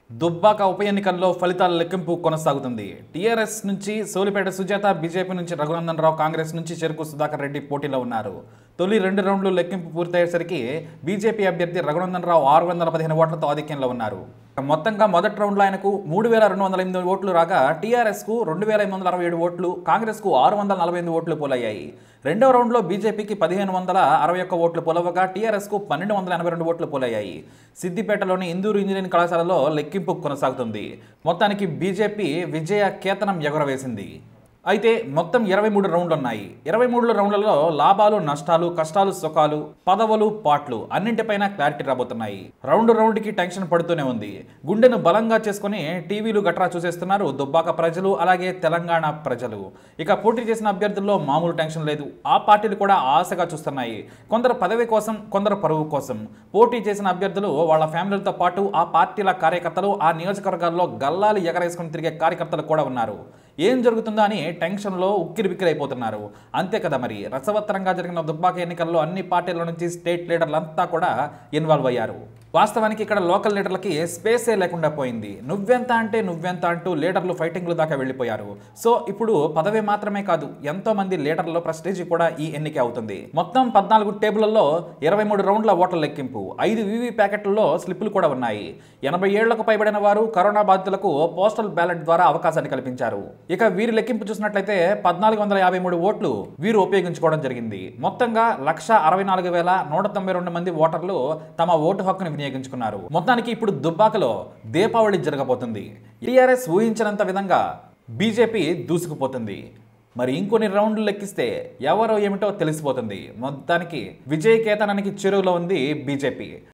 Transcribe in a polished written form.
దుబ్బాక ఉప ఎన్నికల్లో ఫలితాల లెక్కింపు కొనసాగుతుంది. టీఆర్ఎస్ నుంచి సోలిపేట సుజాత, బీజేపీ నుంచి రఘునందన్ రావు, కాంగ్రెస్ నుంచి చెరుకు సుధాకర్ రెడ్డి పోటీలో ఉన్నారు. తొలి 2 రౌండ్లు లెక్కింపు పూర్తయ్యేసరికి బీజేపీ అభ్యర్థి రఘునందన్ రావు 615 ఓట్లతో ఆధిక్యంలో ఉన్నారు. మొత్తంగా మొదటి రౌండ్లో ఆయనకు 3208 ఓట్లు రాగా, టీఆర్ఎస్కు 2867 ఓట్లు, కాంగ్రెస్కు 648 ఓట్లు పోలయ్యాయి. రెండవ రౌండ్లో బీజేపీకి 1561 ఓట్లు పోలవగా, టీఆర్ఎస్కు 1282 ఓట్లు పోలయ్యాయి. సిద్దిపేటలోని ఇందూరు ఇంజనీరింగ్ కళాశాలలో లెక్కింపు కొనసాగుతుంది. మొత్తానికి బీజేపీ విజయ కేతనం ఎగురవేసింది. అయితే మొత్తం 23 రౌండ్లు ఉన్నాయి. 23 రౌండ్లలో లాభాలు, నష్టాలు, కష్టాలు, సుఖాలు, పదవులు, పాట్లు అన్నింటిపైన క్లారిటీ రాబోతున్నాయి. రౌండ్కి టెన్షన్ పడుతూనే ఉంది. గుండెను బలంగా చేసుకుని టీవీలు గట్రా చూసేస్తున్నారు దుబ్బాక ప్రజలు, అలాగే తెలంగాణ ప్రజలు. ఇక పోటీ చేసిన అభ్యర్థుల్లో మామూలు టెన్షన్ లేదు. ఆ పార్టీలు కూడా ఆశగా చూస్తున్నాయి. కొందరు పదవి కోసం, కొందరు పరువు కోసం. పోటీ చేసిన అభ్యర్థులు వాళ్ళ ఫ్యామిలీలతో పాటు ఆ పార్టీల కార్యకర్తలు, ఆ నియోజకవర్గాల్లో గల్లాలు ఎగరేసుకుని తిరిగే కార్యకర్తలు కూడా ఉన్నారు. ఏం జరుగుతుందో అని టెన్షన్లో ఉక్కిరిబిక్కిరైపోతున్నారు. అంతే కదా మరి, రసవత్తరంగా జరిగిన దుబ్బాక ఎన్నికల్లో అన్ని పార్టీల నుంచి స్టేట్ లీడర్లంతా కూడా ఇన్వాల్వ్ అయ్యారు. వాస్తవానికి ఇక్కడ లోకల్ లీడర్లకి స్పేసే లేకుండా పోయింది. నువ్వెంత అంటే నువ్వెంత అంటూ లీడర్లు ఫైటింగ్లు దాకా వెళ్ళిపోయారు. సో ఇప్పుడు పదవి మాత్రమే కాదు, ఎంతో మంది లీడర్ల ప్రెస్టేజ్ కూడా ఈ ఎన్నిక అవుతుంది. మొత్తం 14 టేబుళ్లలో 23 రౌండ్ల ఓట్ల లెక్కింపు, 5 వివి ప్యాకెట్లలో స్లిప్పులు కూడా ఉన్నాయి. 80 ఏళ్లకు పైబడిన వారు, కరోనా బాధితులకు పోస్టల్ బ్యాలెట్ ద్వారా అవకాశాన్ని కల్పించారు. ఇక వీరి లెక్కింపు చూసినట్లయితే 1453 ఓట్లు వీరు ఉపయోగించుకోవడం జరిగింది. మొత్తంగా 164,192 మంది ఓటర్లు తమ ఓటు హక్కును వినియోగించుకున్నారు. మొత్తానికి ఇప్పుడు దుబ్బాకలో దీపావళి జరగబోతుంది. టీఆర్ఎస్ ఊహించినంత విధంగా బీజేపీ దూసుకుపోతుంది. మరి ఇంకొన్ని రౌండ్లు లెక్కిస్తే ఎవరో ఏమిటో తెలిసిపోతుంది. మొత్తానికి విజయ కేతనానికి చెరువులో ఉంది బీజేపీ.